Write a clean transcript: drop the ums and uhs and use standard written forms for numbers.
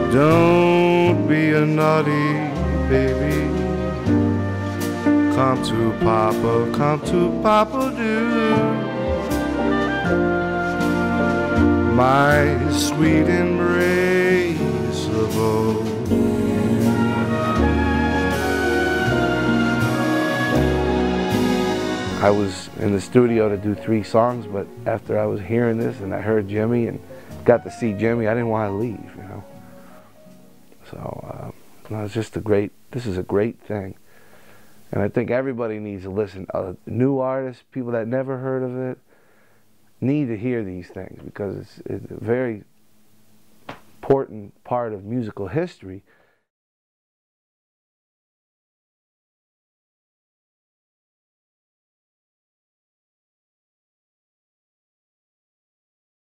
Don't be a naughty baby. Come to Papa do. My sweet embrace of all you. I was in the studio to do 3 songs, but after I was hearing this and I heard Jimmy and got to see Jimmy, I didn't want to leave, you know. So no, it's just this is a great thing. And I think everybody needs to listen. New artists, people that never heard of it, need to hear these things because it's a very important part of musical history.